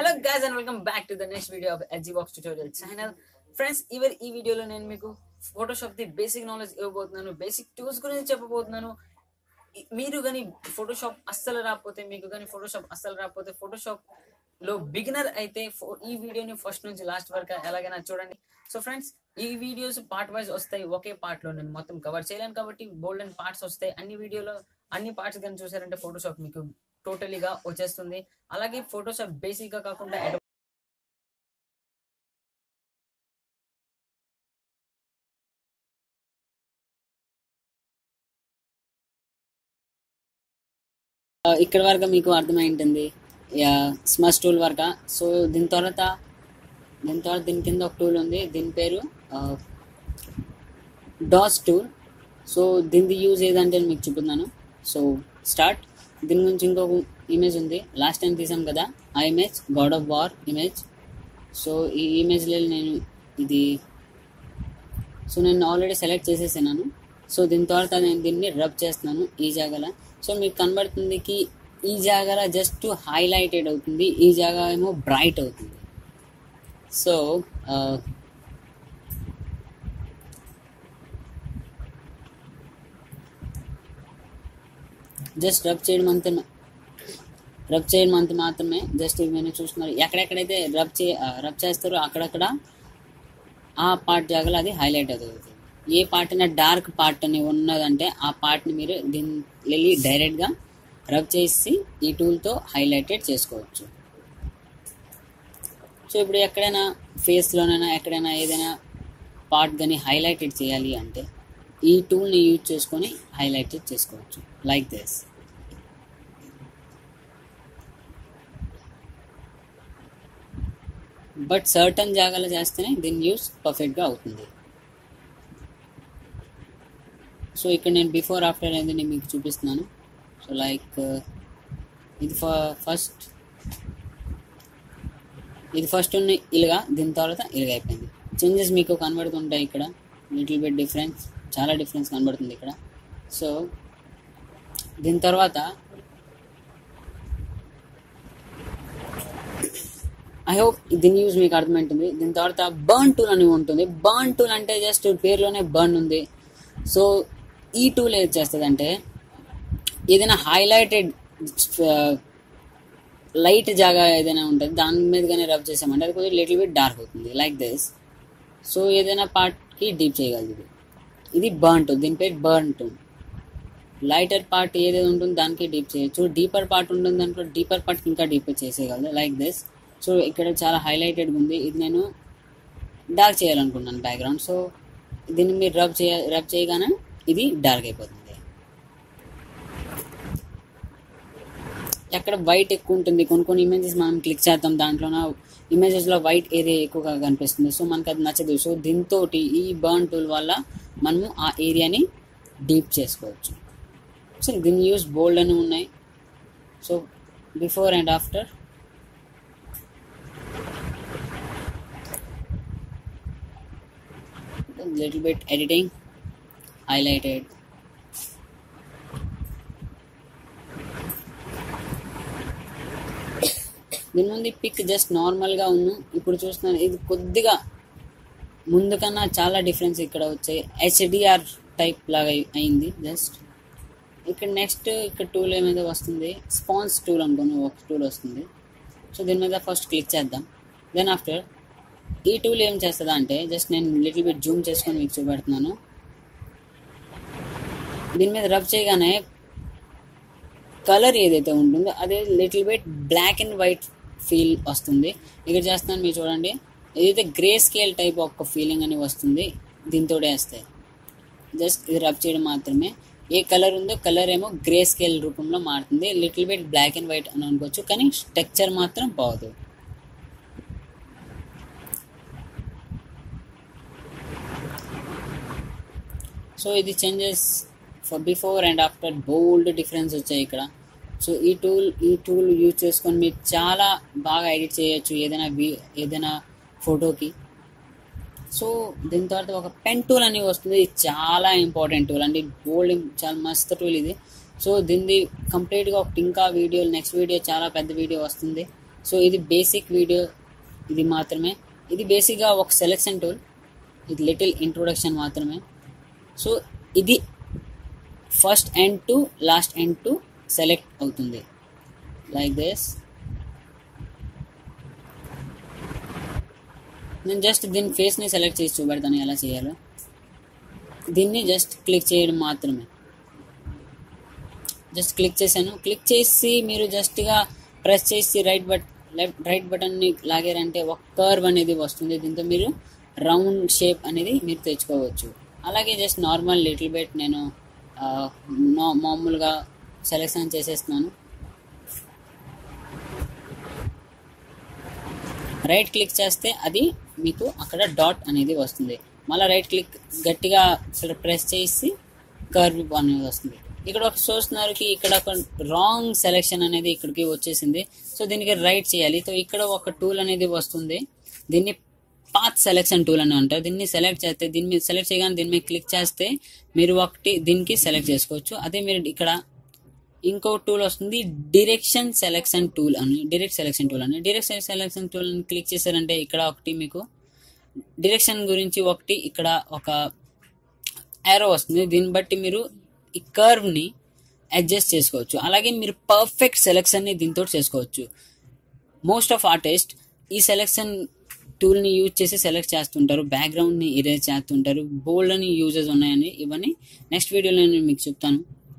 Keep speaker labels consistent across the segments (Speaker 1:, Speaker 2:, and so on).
Speaker 1: Hello guys and welcome back to the next video of cs6 tutorial channel. Friends, even ఈ వీడియోలో నేను మీకు Photoshop ది basic knowledge ఇవ్వబోతున్నాను. బేసిక్ టూల్స్ గురించి చెప్పబోతున్నాను. మీరు కానీ ఫోటోషాప్ అస్సలు రాకపోతే ఫోటోషాప్ లో బిగినర్ అయితే ఈ వీడియోని ఫస్ట్ నుంచి లాస్ట్ వరకు ఎలాగైనా చూడండి. సో ఫ్రెండ్స్, ఈ వీడియోస్ పార్ట్ వైజ్ వస్తాయి. ఒకే పార్ట్ లో నేను మొత్తం కవర్ చేయలేను కాబట్టి బోల్డ్ అండ్ పార్ట్స్ వస్తాయి. అన్ని పార్ట్స్ కానీ చూసారంటే ఫోటోషాప్ మీకు టోటలీగా వచ్చేస్తుంది. అలాగే ఫోటోషాప్ బేసిక్ గా కాకుండా ఇక్కడ వరకు మీకు అర్థమై ఉంటుంది స్మచ్ టూల్ వరకు. సో దీని తర్వాత దీని కింద ఒక టూల్ ఉంది, దీని పేరు డాస్ టూల్. సో దీని యూజ్ ఏదంటే మీకు చూపుతున్నాను. So start. దీని గురించి ఇంకొక ఇమేజ్ ఉంది, లాస్ట్ టైం తీసాం కదా ఆ image, God of War image. So ఈ ఇమేజ్లో నేను ఆల్రెడీ సెలెక్ట్ చేసేసాను. సో దీని తర్వాత నేను దీన్ని రబ్ చేస్తున్నాను ఈ జాగాలో. సో మీకు కనబడుతుంది కి ఈ జాగాలో జస్ట్ హైలైటెడ్ అవుతుంది, ఈ జాగా ఏమో బ్రైట్ అవుతుంది. సో జస్ట్ రబ్ చేయడం అంత మాత్రమే. జస్ట్ ఇవన్నీ చూస్తున్నారు, ఎక్కడెక్కడైతే రబ్ చేస్తారో అక్కడక్కడ ఆ పార్ట్ జాగాలో అది హైలైట్ అవుతుంది. ఏ పార్ట్ అయినా డార్క్ పార్ట్ అని ఉన్నదంటే ఆ పార్ట్ని మీరు దీన్ని డైరెక్ట్గా రబ్ చేసి ఈ టూల్తో హైలైటెడ్ చేసుకోవచ్చు. సో ఇప్పుడు ఎక్కడైనా ఫేస్లోనైనా ఎక్కడైనా ఏదైనా పార్ట్ కానీ హైలైటెడ్ చేయాలి అంటే ఈ టూల్ని యూజ్ చేసుకొని హైలైటెడ్ చేసుకోవచ్చు, లైక్ దిస్. బట్ సర్టన్ జాగాలో చేస్తేనే దీని యూజ్ పర్ఫెక్ట్గా అవుతుంది. సో ఇక్కడ నేను బిఫోర్ ఆఫ్టర్ అనేది మీకు చూపిస్తున్నాను. సో లైక్ ఇది ఫస్ట్ ఉన్న ఇలాగా, దీని తర్వాత ఇలాగ అయిపోయింది. చేంజెస్ మీకు కనబడుతుంటాయి ఇక్కడ, లిటిల్ బిట్ డిఫరెన్స్, చాలా డిఫరెన్స్ కనబడుతుంది ఇక్కడ. సో దీని తర్వాత ఐ హోప్ దీని యూజ్ మీకు అర్థమవుతుంది. దీని తర్వాత బర్న్ టూల్ అని ఉంటుంది. బర్న్ టూల్ అంటే జస్ట్ పేరులోనే బర్న్ ఉంది. సో ఈ టూల్ ఏది చేస్తుంది అంటే ఏదైనా హైలైటెడ్ లైట్ జాగా ఏదైనా ఉంటుంది దాని మీద కానీ రబ్ చేసామంటే అది కొంచెం లిటిల్ బిట్ డార్క్ అవుతుంది, లైక్ దిస్. సో ఏదైనా పార్ట్కి డీప్ చేయగలదు. ఇది బర్న్ టూల్, దీని పేరు బర్న్ టూల్. లైటర్ పార్ట్ ఏదైతే ఉంటుందో దానికి డీప్ చేయొచ్చు, డీపర్ పార్ట్ ఉంటుంది దాంట్లో డీపర్ పార్ట్కి ఇంకా డీపర్ చేసేయగలదు, లైక్ దిస్. సో ఇక్కడ చాలా హైలైటెడ్గా ఉంది, ఇది నేను డార్క్ చేయాలనుకున్నాను బ్యాక్గ్రౌండ్. సో దీన్ని మీరు రబ్ చేయగానే ఇది డార్క్ అయిపోతుంది. ఎక్కడ వైట్ ఎక్కువ ఉంటుంది, కొన్ని ఇమేజెస్ మనం క్లిక్ చేద్దాం, దాంట్లోన ఇమేజెస్లో వైట్ ఏరియా ఎక్కువగా కనిపిస్తుంది. సో మనకు అది నచ్చదు. సో దీంతో ఈ బర్న్ టూల్ వల్ల మనము ఆ ఏరియాని డీప్ చేసుకోవచ్చు. సో దీని యూజ్ బోల్డ్ అని ఉన్నాయి. So before and after little bit editing, highlighted. దీని ముందు పిక్ జస్ట్ నార్మల్గా ఉన్నాను, ఇప్పుడు చూస్తున్నాను ఇది కొద్దిగా ముందు కన్నా చాలా డిఫరెన్స్ ఇక్కడ వచ్చాయి. HDR టైప్ లాగా అయింది జస్ట్. ఇక్కడ నెక్స్ట్ ఇక్కడ టూల్ ఏమైతే వస్తుంది, స్పాన్స్ టూల్ అనుకోని ఒక టూల్ వస్తుంది. సో దీని మీద ఫస్ట్ క్లిక్ చేద్దాం. దెన్ ఆఫ్టర్ ఈ టూల్ ఏం చేస్తుందా అంటే జస్ట్ నేను లిటిల్ బిట్ జూమ్ చేసుకొని మీకు చూపెడుతున్నాను. దీని మీద రబ్ చేయగానే కలర్ ఏదైతే ఉంటుందో అదే little bit black and white feel వస్తుంది. ఇక్కడ చేస్తున్నాను మీరు చూడండి, ఏదైతే గ్రే స్కేల్ టైప్ ఒక ఫీలింగ్ అని వస్తుంది దీంతో వేస్తే. జస్ట్ ఇది రబ్ చేయడం మాత్రమే. ఏ కలర్ ఉందో కలర్ ఏమో గ్రే స్కేల్ రూపంలో మారుతుంది, little bit black and white అని అనుకోవచ్చు, కానీ టెక్స్చర్ మాత్రం పోదు. సో ఇది changes for before and after bold difference వచ్చాయి ఇక్కడ. సో ఈ టూల్ యూజ్ చేసుకొని మీరు చాలా బాగా ఎడిట్ చేయొచ్చు ఏదైనా ఫోటోకి. సో దీని తర్వాత ఒక పెన్ టూల్ అని వస్తుంది, ఇది చాలా ఇంపార్టెంట్ టూల్ అండి, బోల్డ్ చాలా మస్తు టూల్ ఇది. సో దీన్ని కంప్లీట్గా ఒకటి ఇంకా నెక్స్ట్ వీడియో చాలా పెద్ద వీడియో వస్తుంది. సో ఇది బేసిక్ వీడియో, ఇది మాత్రమే. ఇది బేసిక్గా ఒక సెలెక్షన్ టూల్, ఇది లిటిల్ ఇంట్రొడక్షన్ మాత్రమే. సో ఇది first end to last end to select అవుతుంది లైక్ దిస్. నేను జస్ట్ దీని ఫేస్ని సెలెక్ట్ చేసి చూపెడతాను ఎలా చేయాలో. దీన్ని జస్ట్ క్లిక్ చేయడం మాత్రమే. జస్ట్ క్లిక్ చేశాను. క్లిక్ చేసి మీరు జస్ట్గా ప్రెస్ చేసి రైట్ బటన్ని లాగారంటే ఒక కర్వ్ అనేది వస్తుంది. దీంతో మీరు రౌండ్ షేప్ అనేది మీరు తెచ్చుకోవచ్చు. అలాగే జస్ట్ నార్మల్ లిటిల్ బిట్ నేను మామూలుగా సెలెక్షన్ చేసేస్తున్నాను. రైట్ క్లిక్ చేస్తే అది మీకు అక్కడ డాట్ అనేది వస్తుంది. మళ్ళీ రైట్ క్లిక్ గట్టిగా ప్రెస్ చేసి కర్వ్ అనేది వస్తుంది. ఇక్కడ ఒక చూస్తున్నారు ఇక్కడ ఒక రాంగ్ సెలెక్షన్ అనేది ఇక్కడికి వచ్చేసింది. సో దీనికి రైట్ చేయాలి. సో ఇక్కడ ఒక టూల్ అనేది వస్తుంది, దీన్ని పాత్ సెలెక్షన్ టూల్ అని అంటారు. దీన్ని సెలెక్ట్ చేస్తే దీని మీద సెలెక్ట్ చేయగానే దీని మీద క్లిక్ చేస్తే మీరు ఒకటి దీనికి సెలెక్ట్ చేసుకోవచ్చు. అదే మీరు ఇక్కడ ఇంకో టూల్ వస్తుంది డైరెక్షన్ సెలెక్షన్ టూల్ అని. డైరెక్ట్ సెలెక్షన్ టూల్ అని క్లిక్ చేశారంటే ఇక్కడ ఒకటి మీకు డైరెక్షన్ గురించి ఒకటి ఇక్కడ ఒక యారో వస్తుంది. దీన్ని బట్టి మీరు ఈ కర్వ్ని అడ్జస్ట్ చేసుకోవచ్చు. అలాగే మీరు పర్ఫెక్ట్ సెలెక్షన్ని దీంతో చేసుకోవచ్చు. మోస్ట్ ఆఫ్ ఆర్టిస్ట్ ఈ సెలెక్షన్ టూల్ని యూజ్ చేసి సెలెక్ట్ చేస్తుంటారు, బ్యాక్గ్రౌండ్ని ఇరేజ్ చేస్తుంటారు. బోల్డ్ అని యూజెస్ ఉన్నాయని ఇవన్నీ నెక్స్ట్ వీడియోలో నేను మీకు చెప్తాను.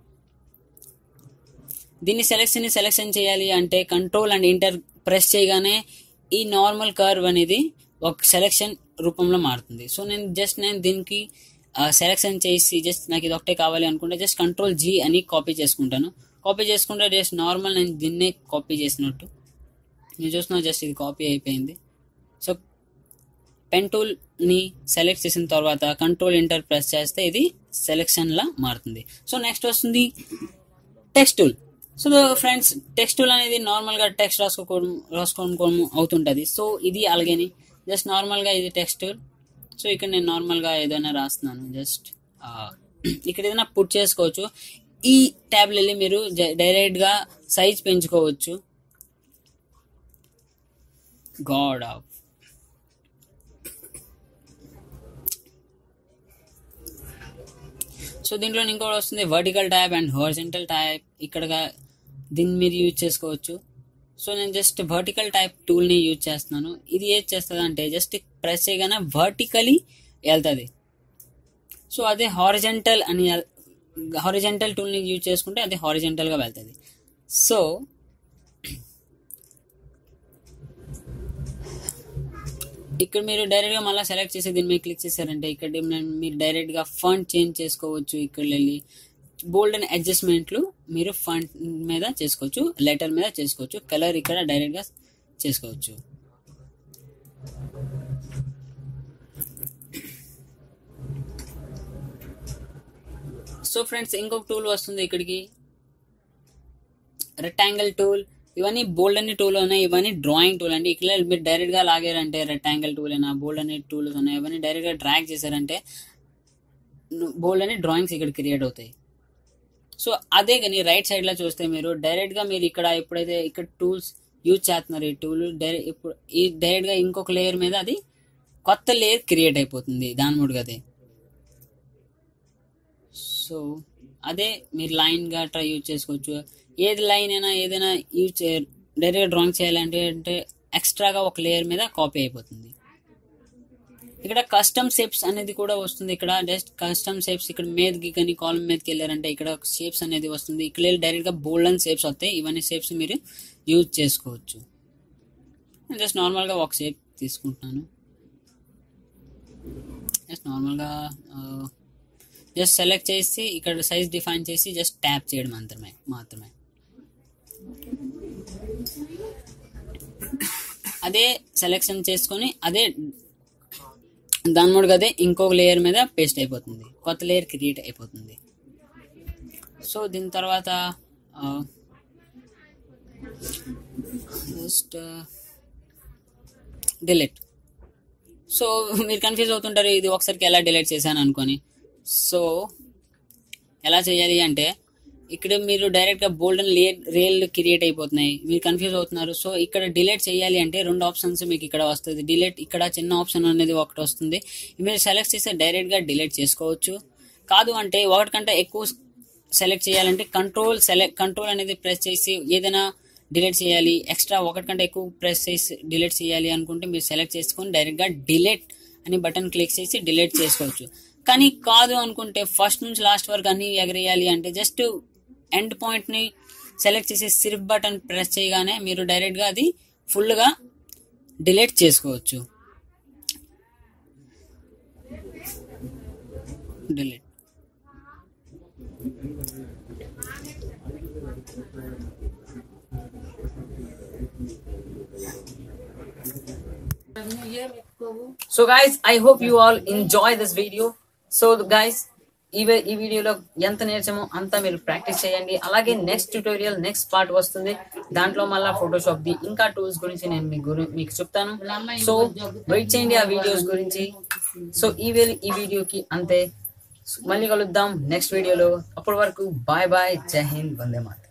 Speaker 1: దీన్ని సెలెక్షన్ చేయాలి అంటే కంట్రోల్ అండ్ ఇంటర్ ప్రెస్ చేయగానే ఈ నార్మల్ కర్వ్ అనేది ఒక సెలెక్షన్ రూపంలో మారుతుంది. సో నేను దీనికి సెలెక్షన్ చేసి జస్ట్ నాకు ఇది ఒకటే కావాలి అనుకుంటే జస్ట్ కంట్రోల్ G అని కాపీ చేసుకుంటాను. కాపీ చేసుకుంటే జస్ట్ నార్మల్ నేను దీన్నే కాపీ చేసినట్టు నేను చూస్తున్నాను. జస్ట్ ఇది కాపీ అయిపోయింది. సో పెన్ టూల్ని సెలెక్ట్ చేసిన తర్వాత కంట్రోల్ ఇంటర్ ప్రెస్ చేస్తే ఇది సెలెక్షన్లా మారుతుంది. సో నెక్స్ట్ వస్తుంది text tool. So friends text tool అనేది నార్మల్గా టెక్స్ట్ రాసుకోవడం అవుతుంటుంది. సో ఇది అలాగేని జస్ట్ నార్మల్గా ఇది టెక్స్ట్ టూల్. సో ఇక్కడ నేను నార్మల్గా ఏదైనా రాస్తున్నాను. జస్ట్ ఇక్కడ ఏదైనా పుట్ చేసుకోవచ్చు. ఈ ట్యాబ్లో వెళ్ళి మీరు డైరెక్ట్గా సైజ్ పెంచుకోవచ్చు. గాడ్ ఆఫ్ సో దీంట్లో ఇంకోటి వస్తుంది vertical type and horizontal type. ఇక్కడ దీన్ని మీరు యూజ్ చేసుకోవచ్చు. సో నేను జస్ట్ వర్టికల్ టైప్ టూల్ని యూజ్ చేస్తున్నాను. ఇది ఏది చేస్తుంది అంటే జస్ట్ ప్రెస్ చేయగానే వర్టికలీ వెళ్తుంది. సో అదే హారిజాంటల్ టూల్ని యూజ్ చేసుకుంటే అది హారిజాంటల్గా వెళ్తుంది. సో ఇక్కడ మీరు డైరెక్ట్గా మళ్ళీ సెలెక్ట్ చేసి దీని మీద క్లిక్ చేశారంటే ఇక్కడ మీరు డైరెక్ట్గా ఫాంట్ చేంజ్ చేసుకోవచ్చు. ఇక్కడ వెళ్ళి బోల్డ్ అండ్ అడ్జస్ట్మెంట్లు మీరు ఫాంట్ మీద చేసుకోవచ్చు, లెటర్ మీద చేసుకోవచ్చు, కలర్ ఇక్కడ డైరెక్ట్గా చేసుకోవచ్చు. సో ఫ్రెండ్స్ ఇంకొక టూల్ వస్తుంది ఇక్కడికి, రెక్టాంగిల్ టూల్. ఇవన్నీ బోల్డ్ అనే టూల్ ఉన్నాయి, ఇవన్నీ డ్రాయింగ్ టూల్ అండి. ఇక్కడ మీరు డైరెక్ట్గా లాగారంటే రెక్టాంగిల్ టూల్ అయినా బోల్డ్ అనే టూల్స్ ఉన్నాయి, ఇవన్నీ డైరెక్ట్గా డ్రాగ్ చేశారంటే బోల్డ్ అనే డ్రాయింగ్స్ ఇక్కడ క్రియేట్ అవుతాయి. సో అదే కానీ రైట్ సైడ్లో చూస్తే మీరు డైరెక్ట్గా మీరు ఇక్కడ ఎప్పుడైతే ఇక్కడ టూల్స్ యూజ్ చేస్తున్నారు ఈ టూల్ ఇప్పుడు ఈ డైరెక్ట్గా ఇంకొక లేయర్ మీద అది కొత్త లేయర్ క్రియేట్ అయిపోతుంది దాని మూడుగా అదే. సో అదే మీరు లైన్గా ట్రై యూజ్ చేసుకోవచ్చు. ఏది లైన్ అయినా ఏదైనా యూజ్ డైరెక్ట్గా డ్రాయింగ్ చేయాలంటే ఎక్స్ట్రాగా ఒక లేయర్ మీద కాపీ అయిపోతుంది. ఇక్కడ కస్టమ్ షేప్స్ అనేది కూడా వస్తుంది. ఇక్కడ జస్ట్ కస్టమ్ షేప్స్ ఇక్కడ మీదకి కానీ కాలమ్ మీదకి వెళ్ళారంటే ఇక్కడ షేప్స్ అనేది వస్తుంది. ఇక్కడ డైరెక్ట్గా బోల్డ్ అండ్ షేప్స్ వస్తాయి. ఇవన్నీ షేప్స్ మీరు యూజ్ చేసుకోవచ్చు. జస్ట్ నార్మల్గా ఒక షేప్ తీసుకుంటున్నాను. జస్ట్ నార్మల్గా జస్ట్ సెలెక్ట్ చేసి ఇక్కడ సైజ్ డిఫైన్ చేసి జస్ట్ ట్యాప్ చేయడం మాత్రమే. అదే సెలెక్షన్ చేసుకొని అదే దాని మూడుగా అదే ఇంకొక లేయర్ మీద పేస్ట్ అయిపోతుంది, కొత్త లేయర్ క్రియేట్ అయిపోతుంది. సో దీని తర్వాత జస్ట్ డిలీట్. సో మీరు కన్ఫ్యూజ్ అవుతుంటారు ఇది ఒకసారికి ఎలా డిలీట్ చేశాను అనుకొని. సో ఎలా చేయాలి అంటే
Speaker 2: ఇక్కడ మీరు డైరెక్ట్ గా బోల్డ్ అండ్ రియల్ క్రియేట్ అయిపోతున్నాయి, మీరు కన్ఫ్యూజ్ అవుతున్నారు. సో ఇక్కడ డిలీట్ చేయాలి అంటే 2 ఆప్షన్స్ మీకు ఇక్కడ వస్తుంది. డిలీట్ ఇక్కడ చిన్న ఆప్షన్ అనేది ఒకటి వస్తుంది, మీరు సెలెక్ట్ చేస్తే డైరెక్ట్ గా డిలీట్ చేసుకోవచ్చు. కాదు అంటే ఒకటి కంటే ఎక్కువ సెలెక్ట్ చేయాలంటే కంట్రోల్ అనేది ప్రెస్ చేసి ఏదైనా డిలీట్ చేయాలి, ఎక్స్ట్రా ఒకటి కంటే ఎక్కువ ప్రెస్ చేసి డిలీట్ చేయాలి అనుకుంటే మీరు సెలెక్ట్ చేసుకొని డైరెక్ట్ గా డిలీట్ అని బటన్ క్లిక్ చేసి డిలీట్ చేసుకోవచ్చు. కానీ కాదు అనుకుంటే ఫస్ట్ నుంచి లాస్ట్ వరకు అన్ని ఎగరేయాలి అంటే జస్ట్ ఎండ్ పాయింట్ ని సెలెక్ట్ చేసి సిర్ఫ్ బటన్ ప్రెస్ చేయగానే మీరు డైరెక్ట్ గా అది ఫుల్ గా డిలీట్ చేసుకోవచ్చు. Delete
Speaker 1: so guys I hope you all enjoy this video. So guys ఈ వీడియోలో ఎంత నేర్చామో అంతా మీరు ప్రాక్టీస్ చేయండి. అలాగే నెక్స్ట్ ట్యూటోరియల్ నెక్స్ట్ పార్ట్ వస్తుంది, దాంట్లో మళ్ళీ ఫోటోషాప్ ది ఇంకా టూల్స్ గురించి నేను మీకు చెప్తాను. సో వెయిట్ చేయండి ఆ వీడియోస్ గురించి. సో ఈ వీడియోకి అంతే, మళ్ళీ కలుద్దాం నెక్స్ట్ వీడియోలో. అప్పటి వరకు బాయ్ బాయ్, జై హింద్, వందే మాతరం.